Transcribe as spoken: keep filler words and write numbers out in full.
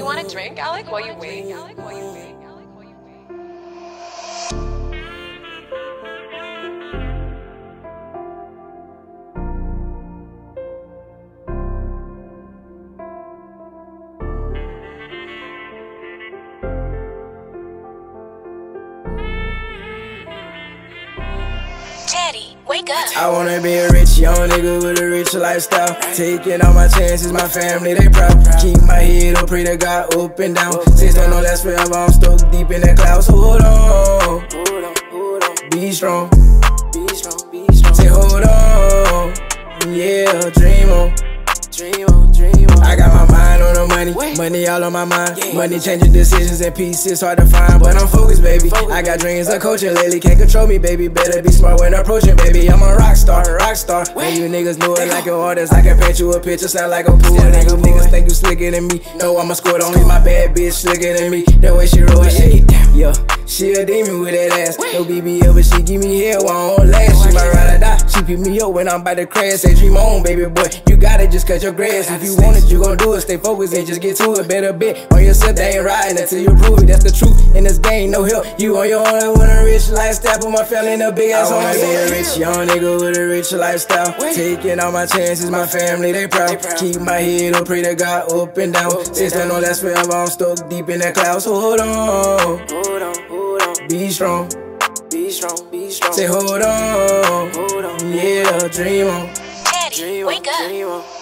you want a drink, Alec, while you wait? Alec, while you wait? Wake up. I wanna be a rich young nigga with a rich lifestyle. Taking all my chances, my family, they proud. Keep my head up, pray to God up and down. Since don't know that's forever, I'm stuck deep in the clouds. So hold on, hold on, hold on. Be strong, be strong, be strong. Say hold on, yeah, dream on, dream on, dream on. I got my mind on the money, money all on my mind. Money changing decisions and pieces hard to find, but I'm focused, baby. I got dreams of coaching lately, can't control me, baby. Better be smart when approaching, baby. I'm a rock star, rock star. And you niggas know it like an artist. I can paint you a picture, sound like a pool. And you niggas think you slicker than me. No, I'm a score, don't leave my bad bitch slicker than me. The way she roll shit, yeah. She a demon with that ass. No B B L, but she give me hell while I don't last. She might ride or die. She pick me up when I'm about to crash. Say dream on, baby boy. You got it, just cut your grass. If you want it, you gon' do it. Stay focused and just get to it. Better bet on yourself, they ain't riding until you prove it. That's the truth. In this game, no help. You on your own, I want a rich lifestyle. Put my family in a big ass home. I wanna be a rich young nigga with a rich lifestyle. Taking all my chances, my family, they proud. Keep my head up, pray to God up and down. Since I know that's forever, I'm stuck deep in that cloud. So hold on, hold on, hold on. Be strong, be strong, be strong. Say hold on, hold on, yeah, dream on, Daddy, wake up.